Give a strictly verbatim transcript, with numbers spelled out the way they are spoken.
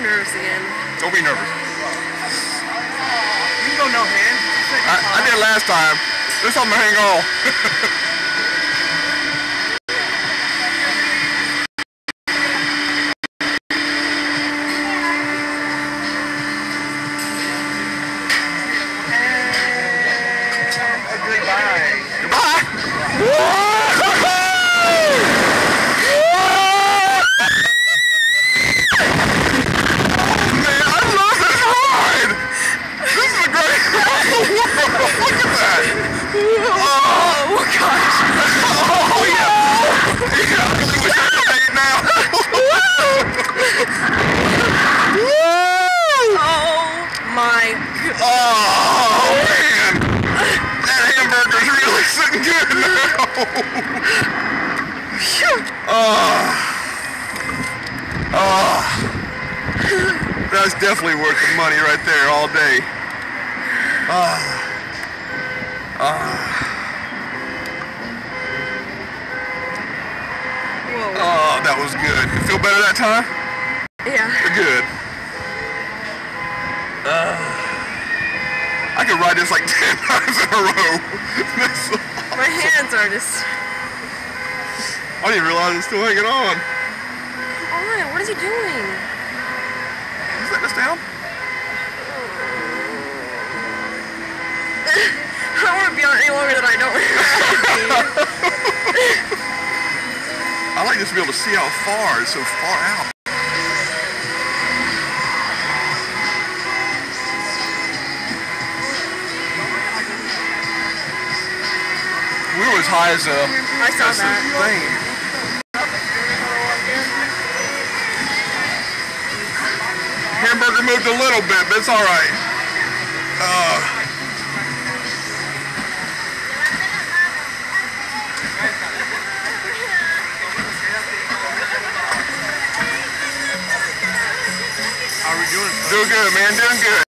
nervous again. Don't be nervous. You don't know hands. I, I did last time. This time I'm gonna hang on. Goodbye. Man, I love this ride. This is the greatest ride in the world. Look at that. Oh, gosh. Oh, yeah. Yeah, I wish I could make it now. Oh, my God. Oh, man. That hamburger's really sitting good now. Oh. Oh. That's definitely worth the money right there all day. Oh. Oh. Whoa. Oh, that was good. You feel better that time? Yeah. Good. Uh, I could ride this like ten times in a row. That's awesome. My hands are just... I didn't realize it's still hanging on. Come on, what is he doing? You set this down? I don't want to be on it any longer than I don't want to be. I like just to be able to see how far it's so far out. We were as high as a I saw that. thing. Hamburger moved a little bit, but it's all right. Uh, How are we doing? doing good, man. Doing good.